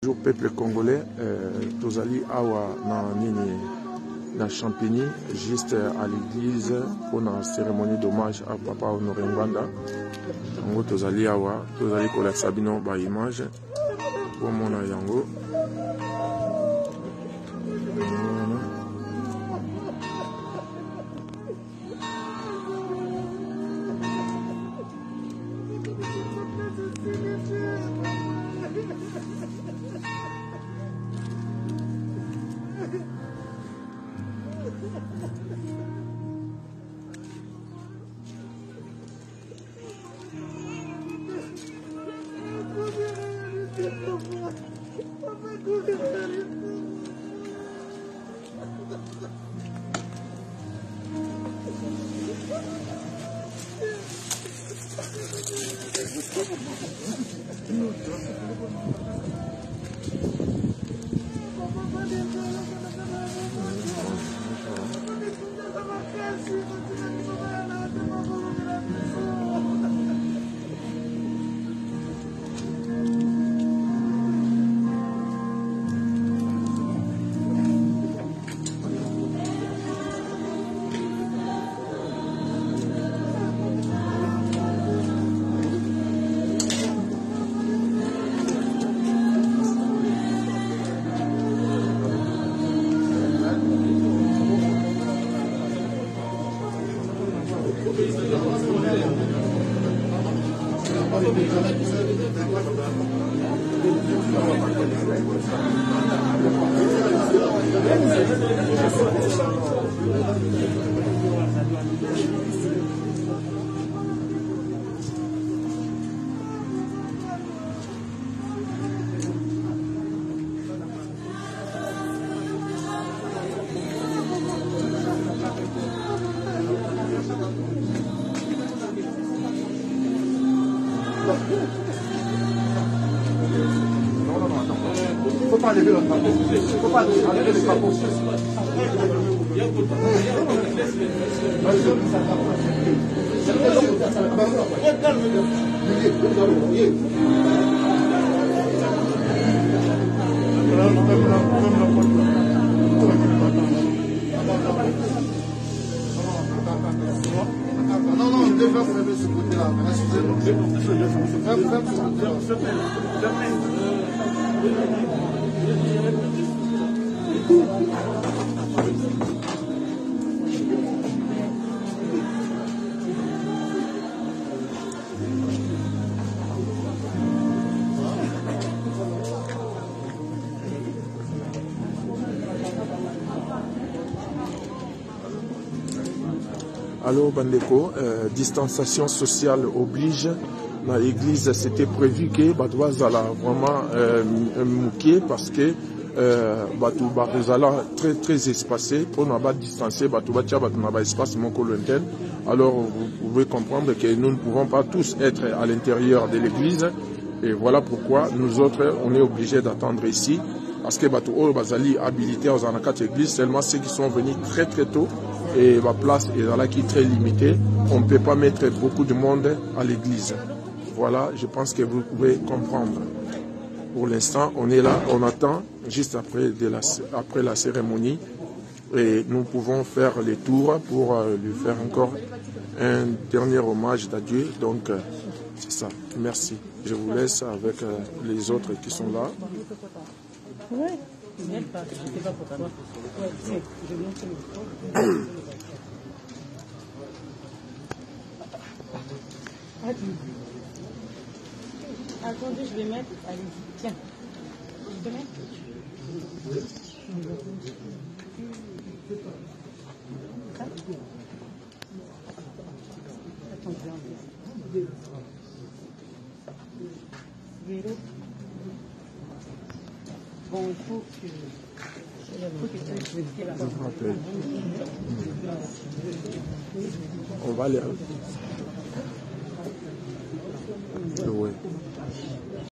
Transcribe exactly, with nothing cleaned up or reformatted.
Bonjour peuple congolais, euh, tozali awa na nini na Champigny, juste à l'église pour la cérémonie d'hommage à Papa Honoré Ngwanda. Yango tozali awa, tozali kolakisa bino ba image pour mona yango. Il ne faut pas lever le drapeau. Il ne faut pas enlever le drapeau. Non, non, je devrais vous lever ce côté-là. Allô Bandeko, euh, distanciation sociale oblige. Dans l'église, c'était prévu que Badouaz allait vraiment euh, mouquer parce que euh, Batou Barizala très très espacé pour ne pas distancer Batou Batia Batou n'a pas espace mon lointain. Alors vous pouvez comprendre que nous ne pouvons pas tous être à l'intérieur de l'église et voilà pourquoi nous autres on est obligés d'attendre ici parce que Batou Oro Bazali habilité aux anakat église seulement ceux qui sont venus très très tôt et la place est là qui est très limitée. On ne peut pas mettre beaucoup de monde à l'église. Voilà, je pense que vous pouvez comprendre. Pour l'instant, on est là, on attend juste après, de la, après la cérémonie et nous pouvons faire les tours pour euh, lui faire encore un dernier hommage d'adieu. Donc, euh, c'est ça. Merci. Je vous laisse avec euh, les autres qui sont là. Oui, je ne sais pas pourquoi. Attendez, je vais mettre. Allez, tiens. Je peux mettre. Attends, je vais enlever. Vélo. Bon, il faut que. On va aller. Oui.